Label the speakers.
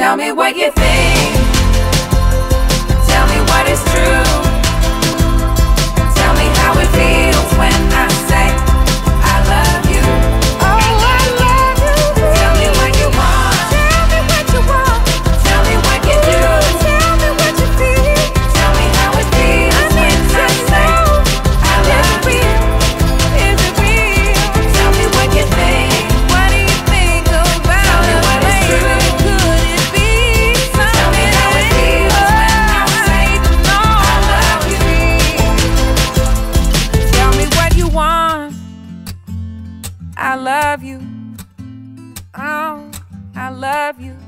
Speaker 1: Tell me what you think. Tell me what is true. Tell me how it feels when I say I love you.
Speaker 2: Oh, I love you.
Speaker 1: Tell me what you want.
Speaker 2: Tell me what you want.
Speaker 1: Tell me what you do.
Speaker 2: Tell me what you feel.
Speaker 1: Tell me how it feels when I say I love you.
Speaker 2: Is it real?
Speaker 1: Tell me what you think.
Speaker 2: What do you think about
Speaker 1: Tell me
Speaker 2: us,
Speaker 1: what is
Speaker 2: baby?
Speaker 1: true.
Speaker 2: Could it be something?
Speaker 1: Tell me how it feels when I say I love you.
Speaker 2: Tell me what you want. I love you. Oh, I love you.